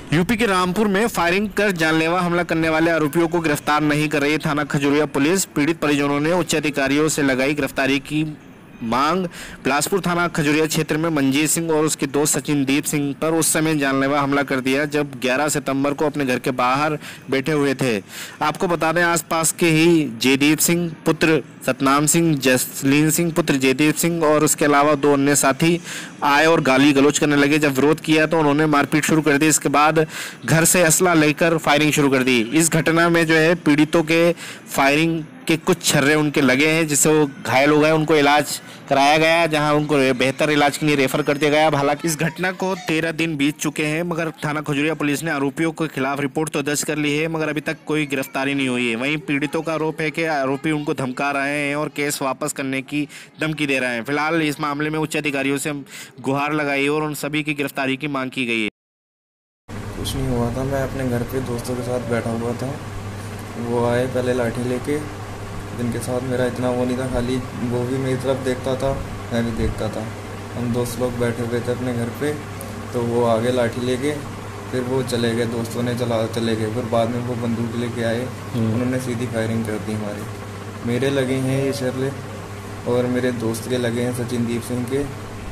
UP के रामपुर में firing कर जानलेवा हमला करने वाले आरोपियों को गिरफ्तार नहीं कर रही थाना खजुरिया पुलिस। पीड़ित परिजनों ने उच्च अधिकारियों से लगाई गिरफ्तारी की मांग। बिलासपुर थाना खजुरिया क्षेत्र में मंजीत सिंह और उसके दोस्त सचिनदीप सिंह पर उस समय जानलेवा हमला कर दिया जब 11 सितंबर को अपने घर के बाहर बैठे हुए थे। आपको बता दें, आसपास के ही जयदीप सिंह पुत्र सतनाम सिंह, जसलीन सिंह पुत्र जयदीप सिंह और उसके अलावा 2 अन्य साथी आए और गाली गलौज करने लगे। जब विरोध किया तो उन्होंने मारपीट शुरू कर दी। इसके बाद घर से असला लेकर फायरिंग शुरू कर दी। इस घटना में जो है पीड़ितों के फायरिंग के कुछ छर्रे उनके लगे हैं, जिससे वो घायल हो गए। उनको इलाज कराया गया, जहां उनको बेहतर इलाज के लिए रेफर कर दिया गया। हालांकि इस घटना को 13 दिन बीत चुके हैं, मगर थाना खजुरिया पुलिस ने आरोपियों के खिलाफ रिपोर्ट तो दर्ज कर ली है, मगर अभी तक कोई गिरफ्तारी नहीं हुई है। वहीं पीड़ितों का आरोप है कि आरोपी उनको धमका रहे हैं और केस वापस करने की धमकी दे रहे हैं। फिलहाल इस मामले में उच्च अधिकारियों से गुहार लगाई और उन सभी की गिरफ्तारी की मांग की गई है। कुछ नहीं हुआ था, मैं अपने घर पे दोस्तों के साथ बैठा हुआ था। वो आए पहले लाठी लेके, जिनके साथ मेरा इतना वो नहीं था, खाली वो भी मेरी तरफ देखता था, मैं भी देखता था। हम दोस्त लोग बैठे हुए थे अपने घर पे, तो वो आगे लाठी लेके फिर वो चले गए, दोस्तों ने चले गए। फिर बाद में वो बंदूक लेके आए, उन्होंने सीधी फायरिंग कर दी हमारे। मेरे लगे हैं ये शर्ले और मेरे दोस्त के लगे हैं सचिनदीप सिंह के।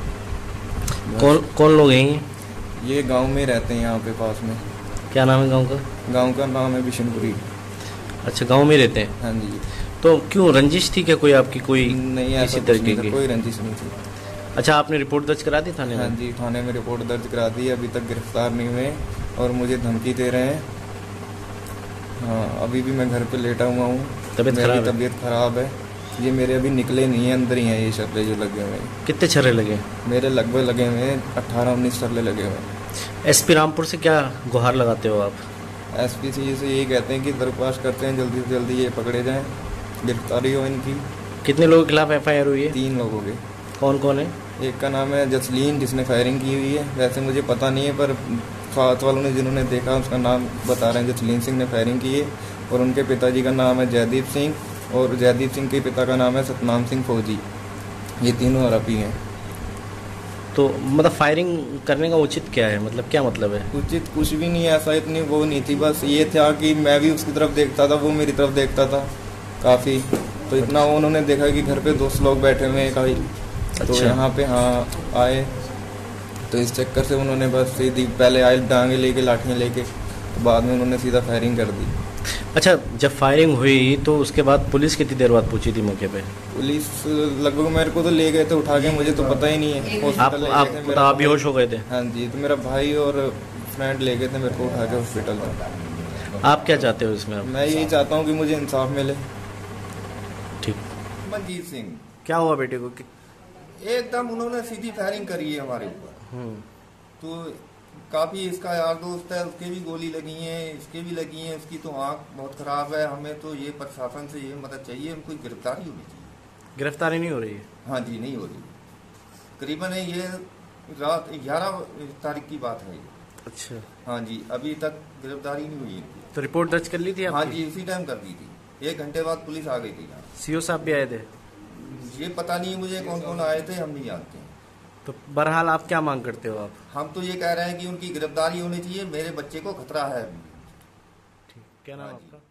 कौन लोग हैं ये गांव में रहते हैं, यहाँ पे पास में। क्या नाम है गांव का? गांव का नाम है बिशनपुरी। अच्छा, गांव में रहते हैं। हाँ जी। तो क्यों, रंजिश थी क्या कोई आपकी? कोई नहीं, किसी तरीके की कोई रंजिश नहीं थी। अच्छा, आपने रिपोर्ट दर्ज करा दी थाने में? हाँ जी, थाने में रिपोर्ट दर्ज करा दी। अभी तक गिरफ्तार नहीं हुए और मुझे धमकी दे रहे हैं। हाँ, अभी भी मैं घर पे लेटा हुआ हूँ। तबीयत खराब है। ये मेरे अभी निकले नहीं है, अंदर ही हैं ये छर्रे जो लगे हुए हैं। कितने छर्रे लगे? मेरे लगभग लगे हुए हैं 18-19 छर्रे लगे हुए हैं। एसपी रामपुर से क्या गुहार लगाते हो आप? एसपी से यही कहते हैं कि दरख्वास्त करते हैं जल्दी से जल्दी ये पकड़े जाएं, गिरफ्तारी हो इनकी। कितने लोगों के खिलाफ FIR हुई है? 3 लोगों के। कौन कौन है? एक का नाम है जसलीन, जिसने फायरिंग की हुई है। वैसे मुझे पता नहीं है, पर साथ वालों ने जिन्होंने देखा उसका नाम बता रहे हैं, जसलीन सिंह ने फायरिंग की है। और उनके पिताजी का नाम है जयदीप सिंह और जयदीप सिंह के पिता का नाम है सतनाम सिंह फौजी। ये तीनों आरोपी हैं। तो मतलब फायरिंग करने का उचित क्या है, मतलब क्या मतलब है? उचित कुछ भी नहीं है, ऐसा इतनी वो नहीं थी। बस ये था कि मैं भी उसकी तरफ देखता था, वो मेरी तरफ देखता था काफ़ी। तो इतना उन्होंने देखा कि घर पे 2 लोग बैठे हुए हैं कहीं। तो यहाँ पे हाँ आए, तो इस चक्कर से उन्होंने बस सीधी पहले आए डांगे लेके, लाठियाँ लेके, तो बाद में उन्होंने सीधा फायरिंग कर दी। अच्छा, जब फायरिंग हुई तो उसके बाद पुलिस कितनी देर बाद पहुंची थी मौके पे? पुलिस लगभग मेरे को तो ले गए थे उठा के, मुझे तो पता ही नहीं है। आप बेहोश हो गए थे? हाँ जी, तो मेरा भाई और फ्रेंड ले गए थे मेरे को उठा के हॉस्पिटल में। आप क्या चाहते हो इसमें? मैं यही चाहता हूँ कि मुझे इंसाफ मिले। ठीक। मंजीत सिंह। क्या हुआ बेटे को? एकदम उन्होंने सीधी फायरिंग करी है हमारे ऊपर। तो काफी इसका यार दोस्त है, उसके भी गोली लगी है, इसके भी लगी है। उसकी तो आंख बहुत खराब है। हमें तो ये प्रशासन से ये मदद चाहिए, उनको गिरफ्तारी होनी चाहिए। गिरफ्तारी नहीं हो रही है? हाँ जी, नहीं हो रही। करीबन ये रात 11 तारीख की बात है ये। अच्छा। हाँ जी, अभी तक गिरफ्तारी नहीं हुई इनकी। तो रिपोर्ट दर्ज कर ली थी आपने? हाँ जी, उसी टाइम कर दी थी। 1 घंटे बाद पुलिस आ गई थी यहाँ। CO साहब भी आए थे? ये पता नहीं मुझे कौन कौन आए थे, हम नहीं जानते। तो बहरहाल आप क्या मांग करते हो? आप? हम तो ये कह रहे हैं कि उनकी गिरफ्तारी होनी चाहिए। मेरे बच्चे को खतरा है। ठीक, क्या नाम आपका?